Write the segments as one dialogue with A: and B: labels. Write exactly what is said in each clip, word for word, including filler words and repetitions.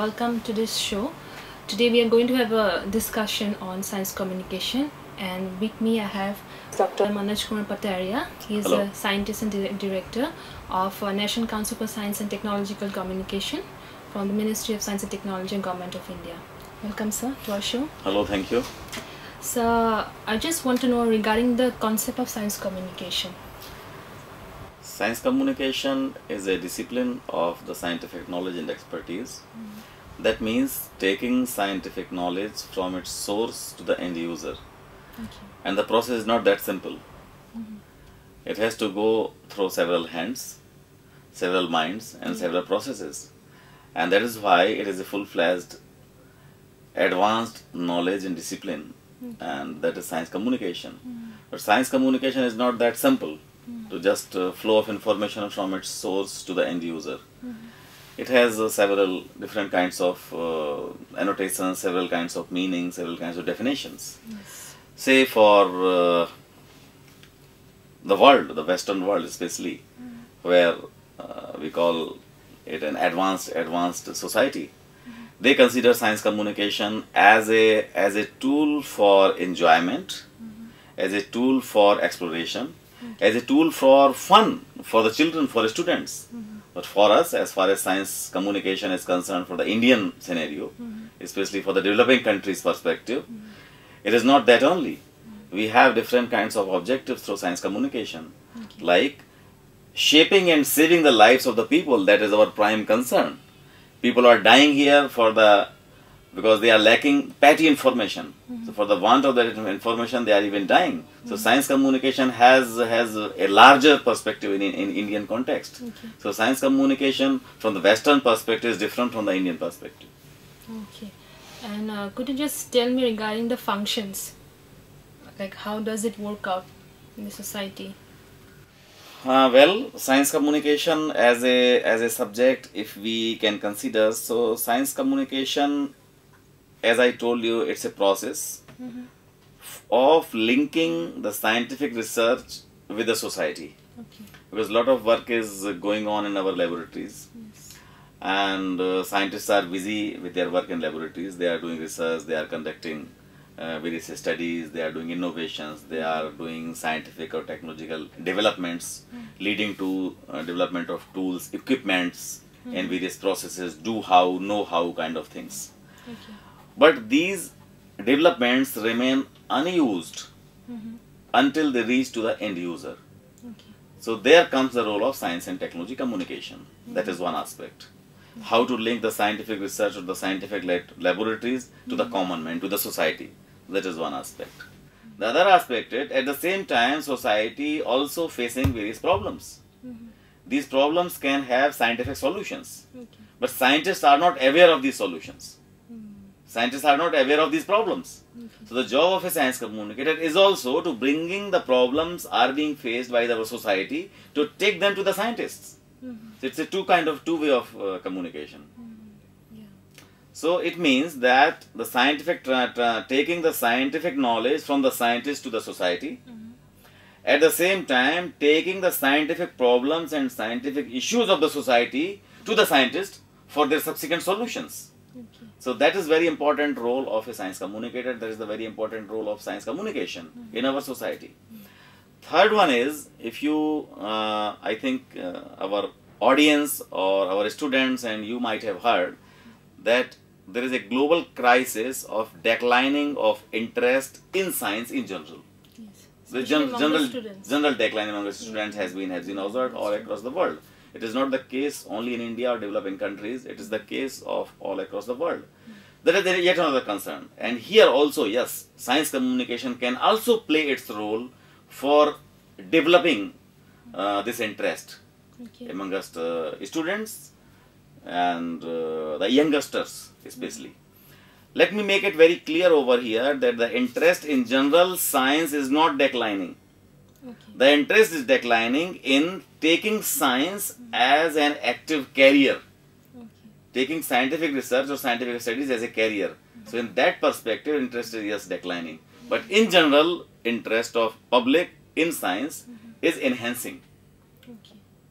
A: welcome to this show. Today we are going to have a discussion on science communication, and with me I have Doctor Manoj Kumar Pataria. He is
B: Hello.
A: a scientist and di director of uh, National Council for Science and Technological Communication from the Ministry of Science and Technology and Government of India. Welcome, sir, to our show.
B: Hello, thank you.
A: So I just want to know regarding the concept of science communication.
B: Science communication is a discipline of the scientific knowledge and expertise. Mm-hmm. That means taking scientific knowledge from its source to the end user.
A: Okay.
B: And the process is not that simple.
A: Mm-hmm.
B: It has to go through several hands, several minds, and
A: yeah.
B: several processes. And that is why it is a full-fledged, advanced knowledge and discipline. Okay. And that is science communication. Mm-hmm. But science communication is not that simple. Mm-hmm. To just uh, flow of information from its source to the end user. Mm-hmm. It has uh, several different kinds of uh, annotations, several kinds of meanings, several kinds of definitions. Yes. Say for uh, the world, the Western world especially, mm-hmm. where uh, we call it an advanced, advanced society, mm-hmm. they consider science communication as a, as a tool for enjoyment, mm-hmm. as a tool for exploration, as a tool for fun for the children, for the students. Mm-hmm. But for us, as far as science communication is concerned, for the Indian scenario, mm-hmm. especially for the developing countries' perspective, mm-hmm. it is not that only. Mm-hmm. We have different kinds of objectives through science communication, okay. like shaping and saving the lives of the people. That is our prime concern. People are dying here for the because they are lacking petty information. Mm-hmm. So for the want of that information, they are even dying. Mm-hmm. So science communication has has a larger perspective in, in, in Indian context. Okay. So science communication from the Western perspective is different from the Indian perspective.
A: Okay. And uh, could you just tell me regarding the functions? Like how does it work out in the society?
B: Uh, well, science communication as a as a subject, if we can consider, so science communication, as I told you, it's a process mm-hmm. of linking the scientific research with the society. Okay. Because a lot of work is going on in our laboratories. Yes. And uh, scientists are busy with their work in laboratories. They are doing research, they are conducting uh, various studies, they are doing innovations, they are doing scientific or technological developments mm-hmm. leading to uh, development of tools, equipments mm-hmm. and various processes, do-how, know-how kind of things. Okay. But these developments remain unused mm-hmm. until they reach to the end user. Okay. So there comes the role of science and technology communication. Mm-hmm. That is one aspect. Mm-hmm. How to link the scientific research of the scientific laboratories to mm-hmm. the common man, to the society. That is one aspect. Mm-hmm. The other aspect is, at the same time, society also facing various problems. Mm-hmm. These problems can have scientific solutions. Okay. But scientists are not aware of these solutions. Scientists are not aware of these problems. Okay. So the job of a science communicator is also to bringing the problems are being faced by our society to take them to the scientists. Mm-hmm. So it's a two kind of two way of uh, communication. Mm-hmm. Yeah. So it means that the scientific tra tra taking the scientific knowledge from the scientist to the society, mm-hmm. at the same time taking the scientific problems and scientific issues of the society to the scientist for their subsequent solutions. Okay. So that is very important role of a science communicator. That is the very important role of science communication mm-hmm. in our society. Mm-hmm. Third one is, if you, uh, I think uh, our audience or our students and you might have heard that there is a global crisis of declining of interest in science in general. Yes. The gen general, general decline among the students yeah. has been has been observed all across the world. It is not the case only in India or developing countries, it is the case of all across the world. Mm-hmm. That is yet another concern. And here also, yes, science communication can also play its role for developing uh, this interest okay. amongst uh, students and uh, the youngsters especially. Mm-hmm. Let me make it very clear over here that the interest in general science is not declining. Okay. The interest is declining in taking science mm-hmm. as an active career, okay. taking scientific research or scientific studies as a career. Mm-hmm. So in that perspective, interest is yes declining. Mm-hmm. But in general, interest of public in science mm-hmm. is enhancing. Okay.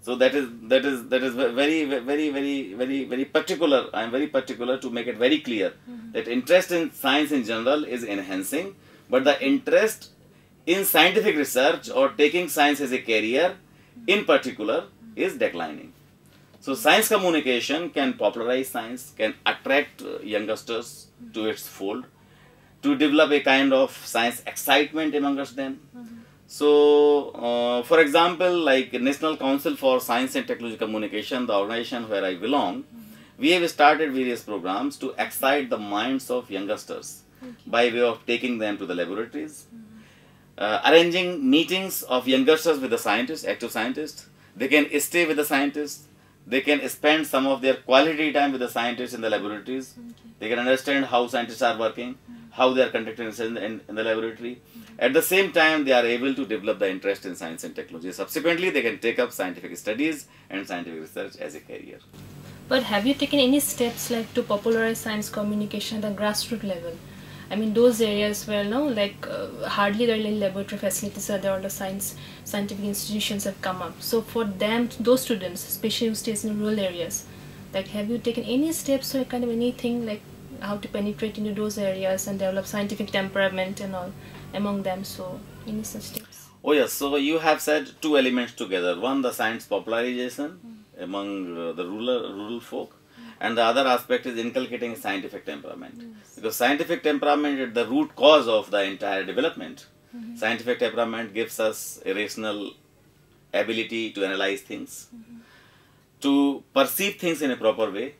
B: So that is that is that is very very very very very particular. I am very particular to make it very clear mm-hmm. that interest in science in general is enhancing, but the interest in scientific research or taking science as a career in particular is declining. So science communication can popularize science, can attract uh, youngsters to its fold, to develop a kind of science excitement amongst them. Mm-hmm. So, uh, for example, like National Council for Science and Technology Communication, the organization where I belong, mm-hmm. we have started various programs to excite the minds of youngsters okay. by way of taking them to the laboratories, mm-hmm. uh, arranging meetings of youngsters with the scientists, active scientists. They can stay with the scientists. They can spend some of their quality time with the scientists in the laboratories. Okay. They can understand how scientists are working, mm-hmm. how they are conducting research in, in the laboratory. Mm-hmm. At the same time, they are able to develop the interest in science and technology. Subsequently, they can take up scientific studies and scientific research as a career.
A: But have you taken any steps like to popularize science communication at the grassroots level? I mean, those areas where no, like uh, hardly there are any laboratory facilities are there, all the science scientific institutions have come up. So for them, those students, especially who stays in rural areas, like have you taken any steps or kind of anything like how to penetrate into those areas and develop scientific temperament and all among them? So any such steps?
B: Oh yes, so you have said two elements together. One, the science popularization mm. among uh, the rural rural folk. And the other aspect is inculcating scientific temperament. Yes. Because scientific temperament is the root cause of the entire development. Mm-hmm. Scientific temperament gives us a rational ability to analyze things, mm-hmm. to perceive things in a proper way,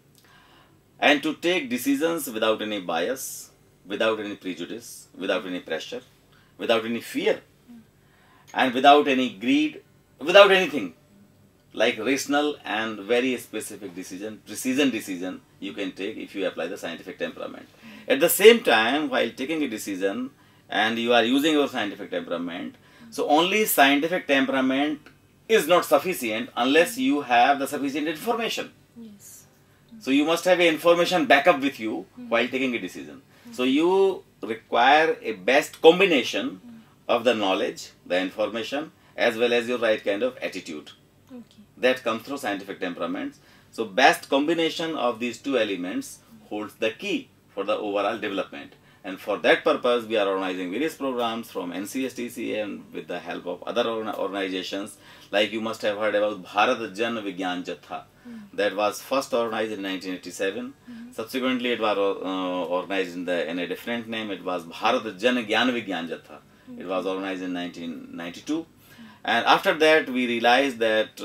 B: and to take decisions without any bias, without any prejudice, without any pressure, without any fear, mm-hmm. and without any greed, without anything. Like rational and very specific decision, precision decision you can take if you apply the scientific temperament. At the same time, while taking a decision and you are using your scientific temperament, so only scientific temperament is not sufficient unless you have the sufficient information.
A: Yes.
B: So you must have a information backup with you while taking a decision. So you require a best combination of the knowledge, the information, as well as your right kind of attitude.
A: Okay.
B: That comes through scientific temperaments. So best combination of these two elements holds the key for the overall development. And for that purpose, we are organizing various programs from N C S T C and with the help of other organizations. Like you must have heard about Bharat Jan Vigyan Jatha. Mm. That was first organized in nineteen eighty-seven. Mm-hmm. Subsequently, it was uh, organized in, the, in a different name. It was Bharat Jan Gyan Vigyan Jatha. Mm-hmm. It was organized in nineteen ninety-two. And after that, we realized that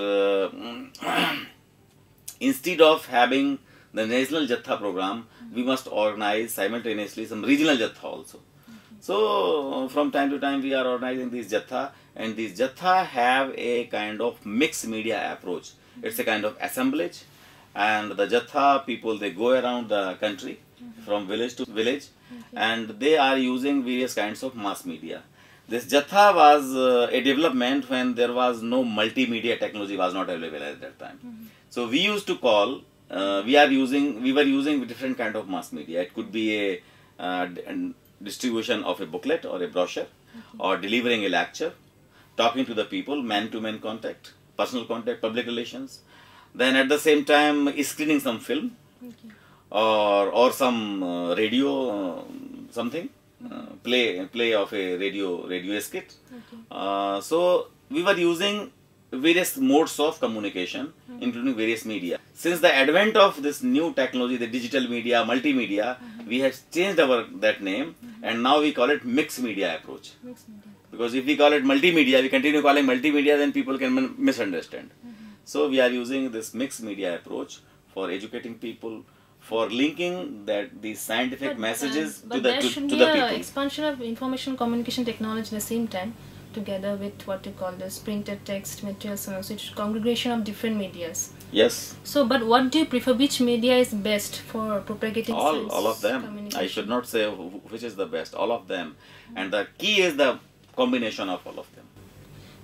B: uh, instead of having the national Jatha program, mm-hmm. we must organize simultaneously some regional Jatha also. Mm-hmm. So, from time to time, we are organizing these Jatha, and these Jatha have a kind of mixed media approach. Mm-hmm. It's a kind of assemblage, and the Jatha people, they go around the country, mm-hmm. from village to village, mm-hmm. and they are using various kinds of mass media. This Jatha was uh, a development when there was no multimedia technology was not available at that time. Mm-hmm. So we used to call, uh, we are using, we were using different kind of mass media. It could be a uh, distribution of a booklet or a brochure, mm-hmm. or delivering a lecture, talking to the people, man-to-man contact, personal contact, public relations. Then at the same time, screening some film, okay. or or some uh, radio, uh, something. Uh, play play of a radio radio skit. Okay. Uh, so we were using various modes of communication, mm-hmm. including various media. Since the advent of this new technology, the digital media, multimedia, mm-hmm. we have changed our that name, mm-hmm. and now we call it mixed media approach. Mixed media. Because if we call it multimedia, we continue calling multimedia, then people can misunderstand. Mm-hmm. So we are using this mixed media approach for educating people, for linking that these scientific but, messages uh, to the to, to the people.
A: Expansion of information communication technology at the same time, together with what you call this printed text materials and also it's congregation of different medias.
B: Yes.
A: So, but what do you prefer? Which media is best for propagating
B: all
A: science
B: all of them? I should not say which is the best. All of them, mm-hmm. and the key is the combination of all of them.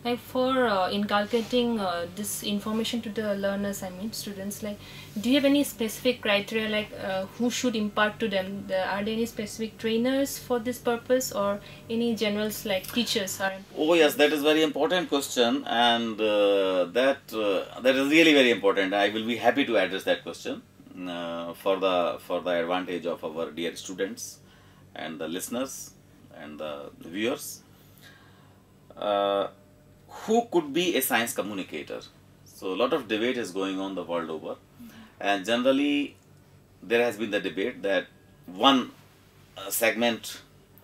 A: Like for uh, inculcating uh, this information to the learners, I mean students, like do you have any specific criteria, like uh, who should impart to them? The, are there any specific trainers for this purpose, or any generals like teachers are?
B: Oh yes, that is very important question, and uh, that uh, that is really very important. I will be happy to address that question uh, for the for the advantage of our dear students and the listeners and the viewers. Uh, who could be a science communicator? So a lot of debate is going on the world over, and generally there has been the debate that one uh, segment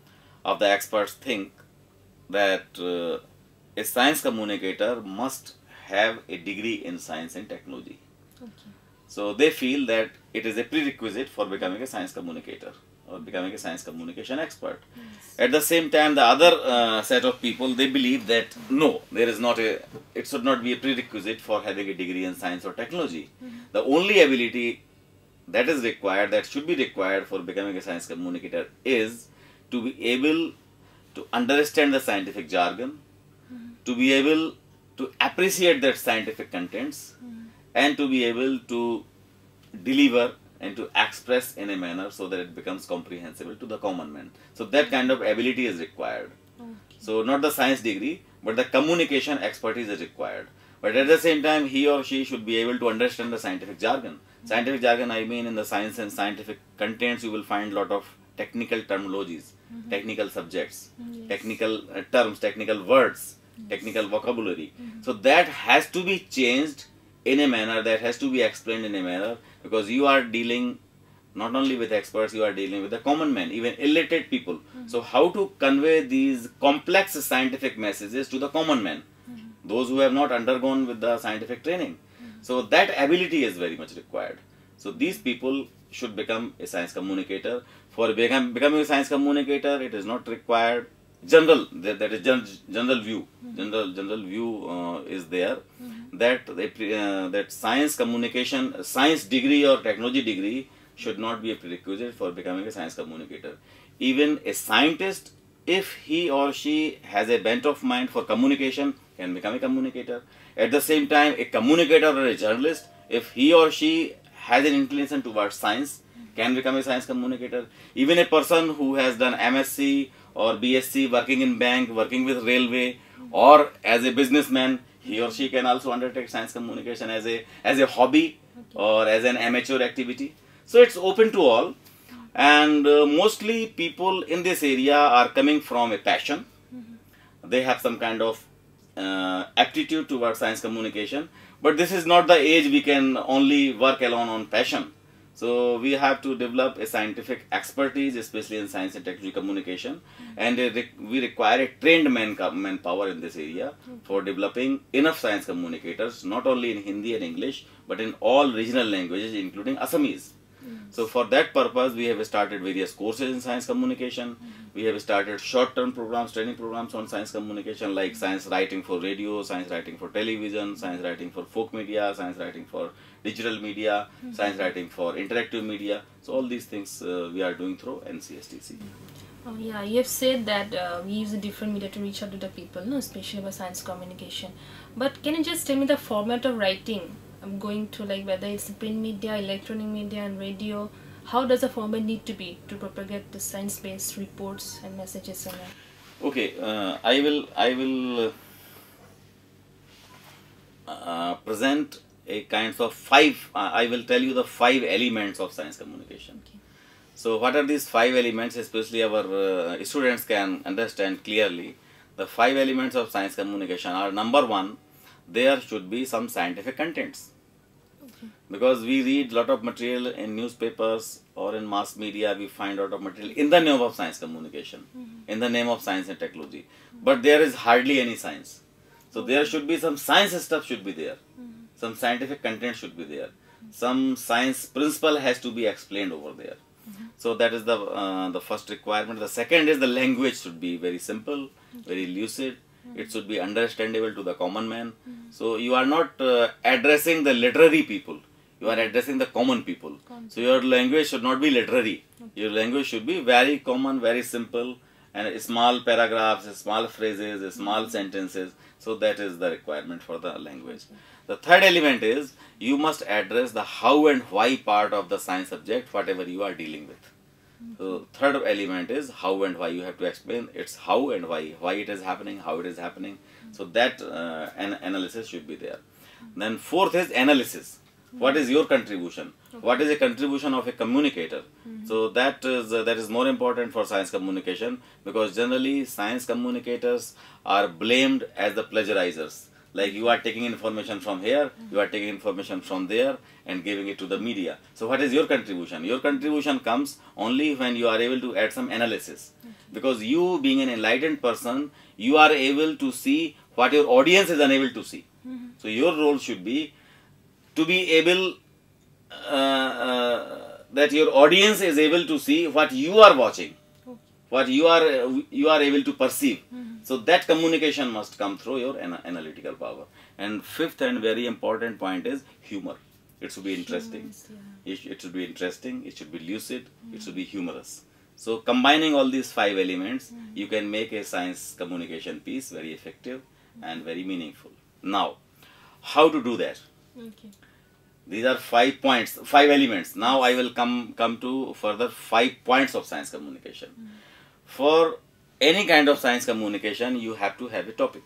B: of the experts think that uh, a science communicator must have a degree in science and technology.
A: Okay.
B: So they feel that it is a prerequisite for becoming a science communicator or becoming a science communication expert.
A: Yes.
B: At the same time, the other uh, set of people, they believe that no, there is not a, it should not be a prerequisite for having a degree in science or technology. Mm-hmm. The only ability that is required, that should be required for becoming a science communicator is to be able to understand the scientific jargon, mm-hmm. to be able to appreciate that scientific contents, mm-hmm. and to be able to deliver and to express in a manner so that it becomes comprehensible to the common man. So that kind of ability is required. Okay. So not the science degree, but the communication expertise is required. But at the same time, he or she should be able to understand the scientific jargon. Mm-hmm. Scientific jargon, I mean in the science and scientific contents, you will find a lot of technical terminologies, mm-hmm. technical subjects, yes. technical uh, terms, technical words, yes. technical vocabulary. Mm-hmm. So that has to be changed in a manner, that has to be explained in a manner, because you are dealing not only with experts, you are dealing with the common man, even illiterate people. Mm-hmm. So how to convey these complex scientific messages to the common man, mm-hmm. those who have not undergone with the scientific training. Mm-hmm. So that ability is very much required. So these people should become a science communicator. For become, becoming a science communicator, it is not required. General, that, that is gen, general view, mm-hmm. general general view uh, is there, mm-hmm. that they, uh, that science communication, science degree or technology degree should not be a prerequisite for becoming a science communicator. Even a scientist, if he or she has a bent of mind for communication, can become a communicator. At the same time, a communicator or a journalist, if he or she has an inclination towards science, can become a science communicator. Even a person who has done M S c or B S c, working in bank, working with railway, or as a businessman, he or she can also undertake science communication as a as a hobby or as an amateur activity. So it's open to all, and uh, mostly people in this area are coming from a passion. Mm-hmm. They have some kind of uh, aptitude towards science communication, but this is not the age we can only work alone on passion. So we have to develop a scientific expertise, especially in science and technology communication, mm-hmm. and uh, we require a trained man manpower in this area, mm-hmm. for developing enough science communicators, not only in Hindi and English, but in all regional languages, including Assamese. Mm-hmm. So for that purpose, we have started various courses in science communication. Mm-hmm. We have started short-term programs, training programs on science communication, like science writing for radio, science writing for television, science writing for folk media, science writing for digital media, mm-hmm. science writing for interactive media. So all these things uh, we are doing through N C S T C.
A: Oh yeah, you have said that uh, we use a different media to reach out to the people, no, especially about science communication. But can you just tell me the format of writing? I'm going to, like, whether it's print media, electronic media, and radio. How does the format need to be to propagate the science-based reports and messages? And
B: okay, uh, I will I will uh, present a kinds of five. Uh, I will tell you the five elements of science communication. Okay. So what are these five elements? Especially our uh, students can understand clearly. The five elements of science communication are: number one, there should be some scientific contents. Okay. Because we read lot of material in newspapers or in mass media, we find a lot of material in the name of science communication, mm-hmm. in the name of science and technology. Mm-hmm. But there is hardly any science. So there should be some science stuff should be there. Mm-hmm. Some scientific content should be there. Mm-hmm. Some science principle has to be explained over there. Mm-hmm. So that is the uh, the first requirement. The second is the language should be very simple, okay. very lucid. It should be understandable to the common man. Mm-hmm. So you are not uh, addressing the literary people. You are addressing the common people. Common. So your language should not be literary. Okay. Your language should be very common, very simple, and small paragraphs, small phrases, small sentences. So that is the requirement for the language. The third element is you must address the how and why part of the science subject, whatever you are dealing with. So third element is how and why. You have to explain it's how and why, why it is happening, how it is happening. So that uh, an analysis should be there. Then fourth is analysis. What is your contribution? What is a contribution of a communicator? So that is uh, that is more important for science communication, because generally science communicators are blamed as the plagiarizers. Like you are taking information from here, you are taking information from there and giving it to the media. So what is your contribution? Your contribution comes only when you are able to add some analysis. Because you being an enlightened person, you are able to see what your audience is unable to see. So your role should be to be able, uh, uh, that your audience is able to see what you are watching, what you are uh, you are able to perceive. Mm-hmm. So that communication must come through your ana analytical power. And fifth and very important point is humor. It should be interesting. Humorous, yeah. it, it should be interesting. It should be lucid. Mm-hmm. It should be humorous. So combining all these five elements, mm-hmm. you can make a science communication piece very effective mm-hmm. and very meaningful. Now, how to do that? Okay. These are five points, five elements. Now I will come come to further five points of science communication. Mm-hmm. For any kind of science communication, you have to have a topic.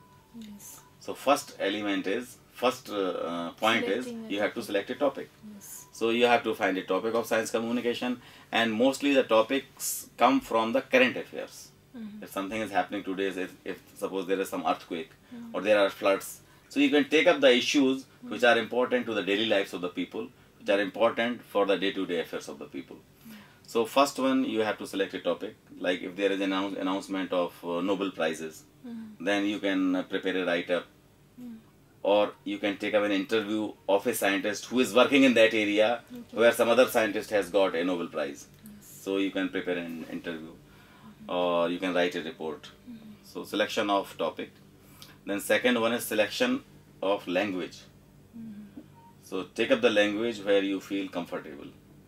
B: Yes. So first element is, first uh, point Selecting is, you have to select a topic. Yes. So you have to find a topic of science communication, and mostly the topics come from the current affairs. Mm-hmm. If something is happening today, if, if suppose there is some earthquake mm-hmm. or there are floods, so you can take up the issues mm-hmm. which are important to the daily lives of the people, which are important for the day-to-day affairs of the people. So first one, you have to select a topic. Like if there is an announce, announcement of uh, Nobel Prizes, mm-hmm. then you can uh, prepare a write-up, mm-hmm. or you can take up an interview of a scientist who is working in that area, okay. where some other scientist has got a Nobel Prize. Yes. So you can prepare an interview, mm-hmm. or you can write a report. Mm-hmm. So selection of topic. Then second one is selection of language. Mm-hmm. So take up the language where you feel comfortable.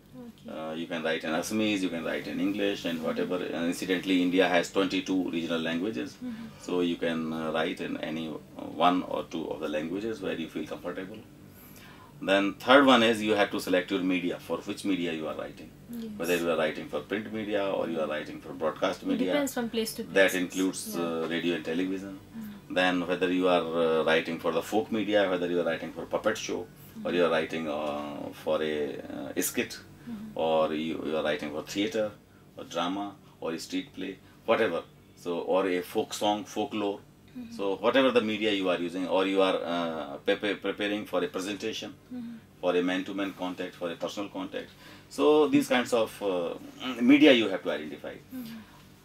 B: Uh, you can write in Assamese, you can write in English, and whatever. And incidentally, India has twenty-two regional languages, mm-hmm. so you can uh, write in any one or two of the languages where you feel comfortable. Then third one is you have to select your media, for which media you are writing. Yes. Whether you are writing for print media or you are writing for broadcast media.
A: It depends from place to place.
B: That includes yeah. uh, radio and television. Mm-hmm. Then whether you are uh, writing for the folk media, whether you are writing for puppet show, mm-hmm. or you are writing uh, for a, uh, a skit. Mm-hmm. Or you, you are writing for theatre, or drama, or a street play, whatever. So, or a folk song, folklore. Mm-hmm. So, whatever the media you are using, or you are uh, pre preparing for a presentation, mm-hmm. for a man-to-man contact, for a personal contact. So, these kinds of uh, media you have to identify. Mm-hmm.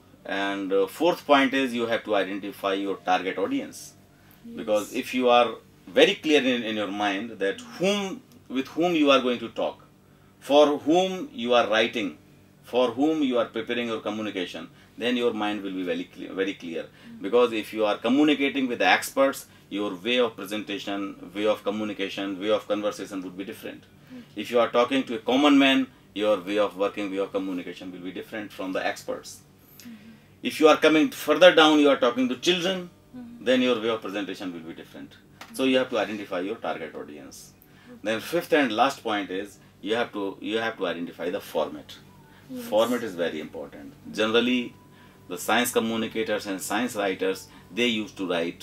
B: And uh, fourth point is you have to identify your target audience. Yes. Because if you are very clear in, in your mind that whom with whom you are going to talk, for whom you are writing, for whom you are preparing your communication, then your mind will be very clear. Very clear. Mm-hmm. Because if you are communicating with the experts, your way of presentation, way of communication, way of conversation would be different. Mm-hmm. If you are talking to a common man, your way of working, way of communication will be different from the experts. Mm-hmm. If you are coming further down, you are talking to children, mm-hmm. then your way of presentation will be different. Mm-hmm. So you have to identify your target audience. Mm-hmm. Then fifth and last point is, you have to you have to identify the format. Yes. Format is very important. Generally, the science communicators and science writers, they used to write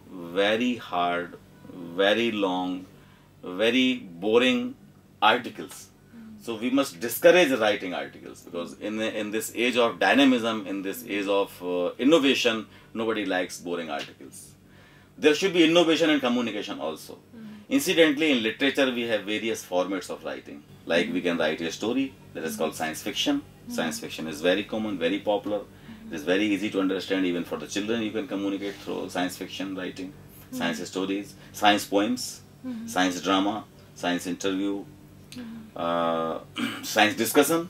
B: very hard, very long, very boring articles. Mm. So we must discourage writing articles, because in in this age of dynamism, in this age of uh, innovation, nobody likes boring articles. There should be innovation and communication also. Mm. Incidentally, in literature, we have various formats of writing. Like we can write a story that is called science fiction. Science fiction is very common, very popular. It is very easy to understand even for the children. You can communicate through science fiction writing, science stories, science poems, science drama, science interview, uh, science discussion.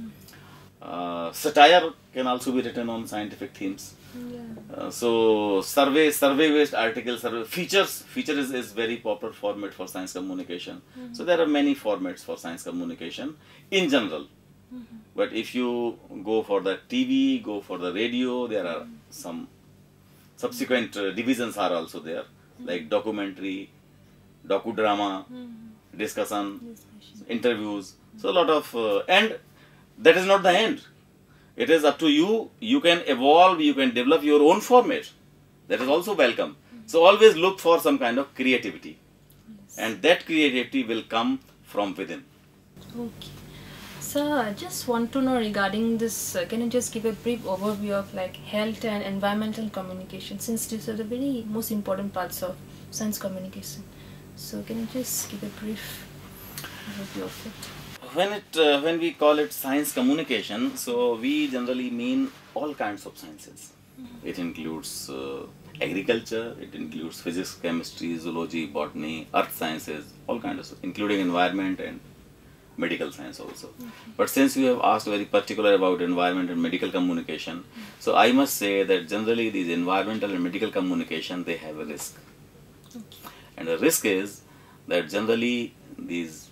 B: Uh, satire can also be written on scientific themes. Yeah. Uh, so survey, survey-based articles, survey features. Feature is, is very popular format for science communication. Mm-hmm. So there are many formats for science communication in general. Mm-hmm. But if you go for the T V, go for the radio, there are some subsequent uh, divisions are also there, like documentary, docudrama, discussion, interviews. So a lot of, uh, and that is not the end. It is up to you. You can evolve, you can develop your own format. That is also welcome. So always look for some kind of creativity.
A: Yes.
B: And that creativity will come from within.
A: Okay. So I just want to know regarding this, uh, can you just give a brief overview of like health and environmental communication, since these are the very most important parts of science communication. So can you just give a brief overview of it?
B: When it uh, when we call it science communication, so we generally mean all kinds of sciences. Mm-hmm. It includes uh, agriculture, it includes physics, chemistry, zoology, botany, earth sciences, all kinds of, including environment and medical science also. Okay. But since you have asked very particular about environment and medical communication, mm-hmm. so I must say that generally these environmental and medical communication, they have a risk. Okay. And the risk is that generally these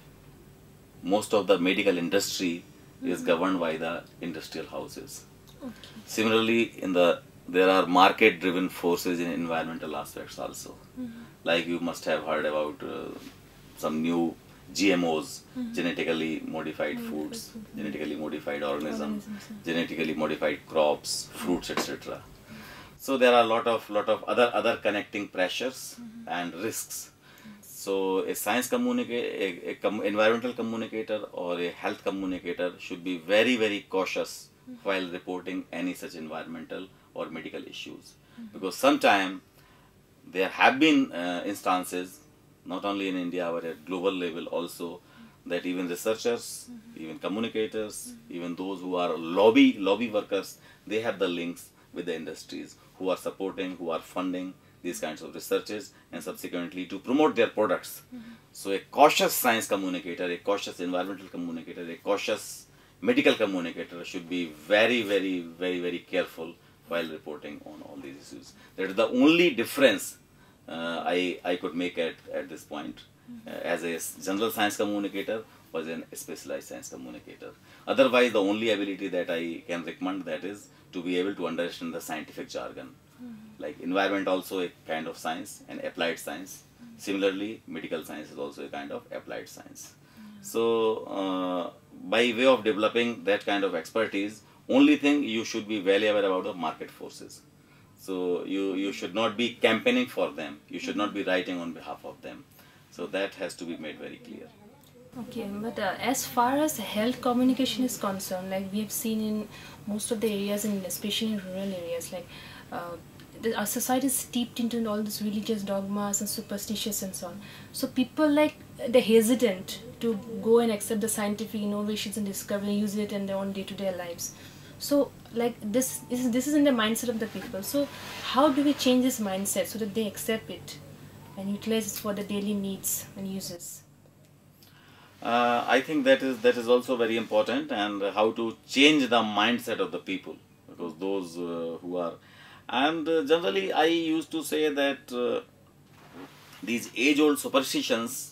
B: most of the medical industry mm-hmm. is governed by the industrial houses. Okay. Similarly, in the there are market driven forces in environmental aspects also. Mm-hmm. Like you must have heard about uh, some new G M Os, mm-hmm. genetically modified mm-hmm. foods, mm-hmm. genetically modified organisms, organisms yeah. genetically modified crops, fruits, et cetera. Mm-hmm. So there are a lot of lot of other other connecting pressures mm-hmm. and risks. So a science communicator, a, a com environmental communicator or a health communicator should be very very cautious mm-hmm. while reporting any such environmental or medical issues, mm-hmm. because sometimes there have been uh, instances, not only in India but at global level also, mm-hmm. that even researchers, mm-hmm. even communicators, mm-hmm. even those who are lobby lobby workers, they have the links with the industries who are supporting, who are funding these kinds of researches and subsequently to promote their products. Mm-hmm. So a cautious science communicator, a cautious environmental communicator, a cautious medical communicator should be very, very, very, very careful while reporting on all these issues. That is the only difference uh, I, I could make at, at this point. Mm-hmm. uh, as a general science communicator was a specialized science communicator. Otherwise, the only ability that I can recommend that is to be able to understand the scientific jargon. Mm-hmm. Like environment also a kind of science and applied science. Mm-hmm. Similarly, medical science is also a kind of applied science. Mm-hmm. So, uh, by way of developing that kind of expertise, only thing you should be well aware about the market forces. So, you, you should not be campaigning for them. You should not be writing on behalf of them. So, that has to be made very clear.
A: Okay, but uh, as far as health communication is concerned, like we have seen in most of the areas, and especially in rural areas, like uh, the, our society is steeped into all these religious dogmas and superstitions and so on. So people like they're hesitant to go and accept the scientific innovations and discovery, use it in their own day-to-day lives. So like this is this is in the mindset of the people. So how do we change this mindset so that they accept it and utilize it for the daily needs and uses?
B: Uh, I think that is that is also very important, and how to change the mindset of the people, because those uh, who are, and uh, generally I used to say that uh, these age-old superstitions,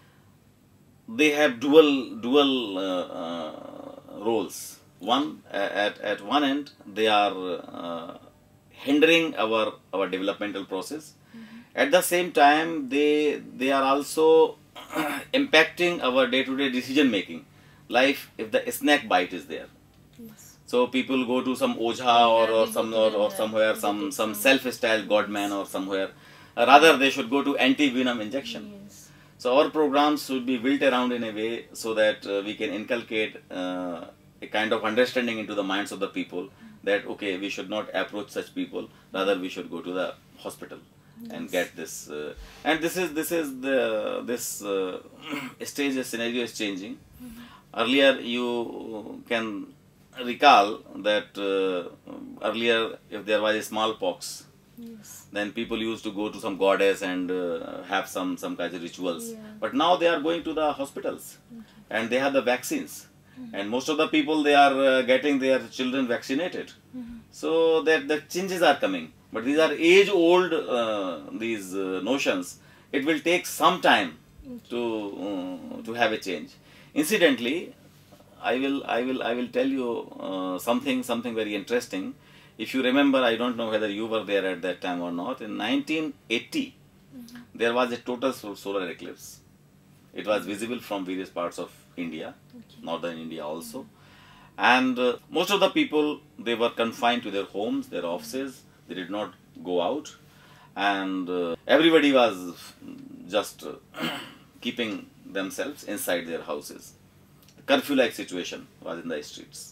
B: they have dual dual uh, uh, roles. One, at at one end they are uh, hindering our our developmental process. Mm-hmm. At the same time, they they are also impacting our day-to-day decision making. Life, if the snake bite is there, yes. So people go to some ojha yeah, or, or some or, or somewhere some some self-styled godman or somewhere. Uh, rather, they should go to anti-venom injection. Yes. So our programs should be built around in a way so that uh, we can inculcate uh, a kind of understanding into the minds of the people that okay, we should not approach such people. Rather, we should go to the hospital. Yes. And get this, uh, and this is this is the this uh, stage the scenario is changing. Mm-hmm. Earlier, you can recall that uh, earlier, if there was a smallpox, yes. then people used to go to some goddess and uh, have some some kind of rituals. Yeah. But now they are going to the hospitals, okay. and they have the vaccines, mm-hmm. and most of the people they are uh, getting their children vaccinated. Mm-hmm. So that the changes are coming. But these are age-old uh, these uh, notions. It will take some time to uh, to have a change. Incidentally, I will, I will, I will tell you uh, something, something very interesting. If you remember, I don't know whether you were there at that time or not. In nineteen eighty, mm-hmm. there was a total solar eclipse. It was visible from various parts of India, okay. northern India also. Mm-hmm. And uh, most of the people, they were confined to their homes, their offices. They did not go out. And uh, everybody was just uh, keeping themselves inside their houses. Curfew-like situation was in the streets.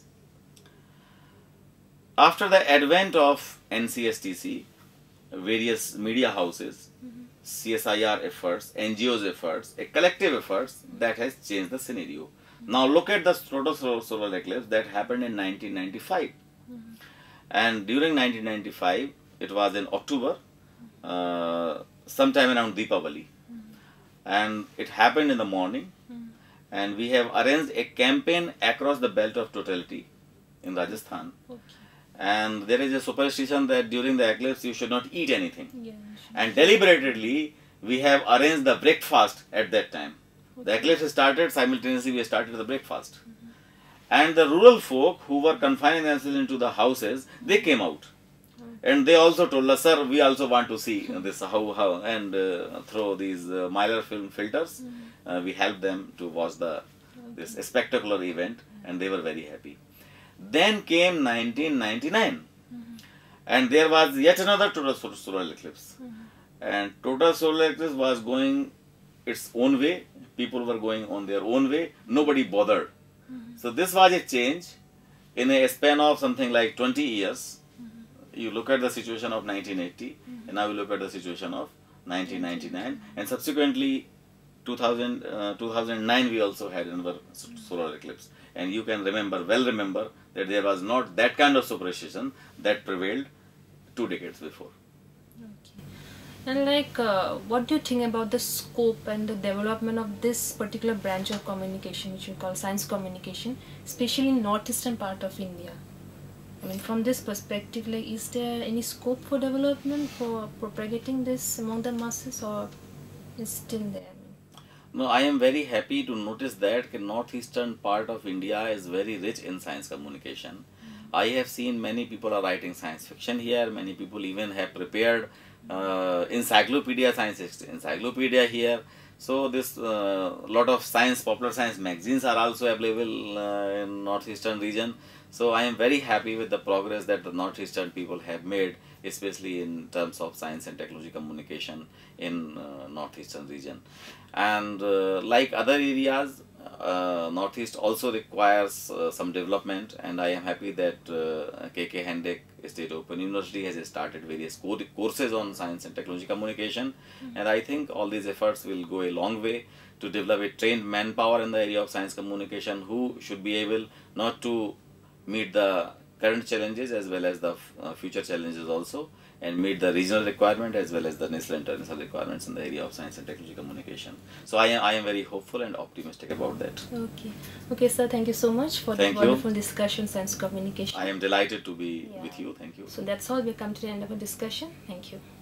B: After the advent of N C S T C, various media houses, mm-hmm. C S I R efforts, N G Os efforts, a collective efforts, that has changed the scenario. Mm-hmm. Now look at the total solar eclipse that happened in nineteen ninety-five. Mm-hmm. And during nineteen ninety-five, it was in October, uh, sometime around Deepavali. Mm-hmm. And it happened in the morning. Mm-hmm. And we have arranged a campaign across the belt of totality in Rajasthan. Okay. And there is a superstition that during the eclipse you should not eat anything. Yeah, and deliberately we have arranged the breakfast at that time. Okay. The eclipse started, simultaneously we started the breakfast. Mm-hmm. And the rural folk who were confining themselves into the houses, they came out. Okay. And they also told us, sir, we also want to see this, how, how, and uh, through these uh, Mylar film filters, mm-hmm. uh, we helped them to watch the this spectacular event, and they were very happy. Then came nineteen ninety-nine, mm-hmm. and there was yet another total solar eclipse. Mm-hmm. And total solar eclipse was going its own way. People were going on their own way. Nobody bothered. Mm-hmm. So this was a change in a span of something like twenty years. Mm-hmm. You look at the situation of nineteen eighty, mm-hmm. and now you look at the situation of nineteen ninety-nine, mm-hmm. and subsequently two thousand, uh, two thousand nine we also had another mm-hmm. solar eclipse. And you can remember, well remember, that there was not that kind of superstition that prevailed two decades before.
A: Okay. And like, uh, what do you think about the scope and the development of this particular branch of communication, which we call science communication, especially in northeastern part of India? I mean, from this perspective, like, is there any scope for development, for propagating this among the masses, or is still there?
B: No, I am very happy to notice that the northeastern part of India is very rich in science communication. Mm-hmm. I have seen many people are writing science fiction here. Many people even have prepared uh, encyclopedia, science encyclopedia here. So this uh, lot of science, popular science magazines are also available uh, in northeastern region. So I am very happy with the progress that the northeastern people have made, especially in terms of science and technology communication in uh, northeastern region. And uh, like other areas, uh, northeast also requires uh, some development, and I am happy that uh, K K Hendek State Open University has started various courses on science and technology communication. Mm-hmm. And I think all these efforts will go a long way to develop a trained manpower in the area of science communication who should be able not to meet the current challenges as well as the uh, future challenges also, and meet the regional requirement as well as the national and international requirements in the area of science and technology communication. So I am, I am very hopeful and optimistic about that.
A: Okay. Okay, sir, thank you so much for
B: thank
A: the
B: you.
A: wonderful discussion, science communication.
B: I am delighted to be
A: yeah.
B: with you. Thank you.
A: So that's all. We come to the end of our discussion. Thank you.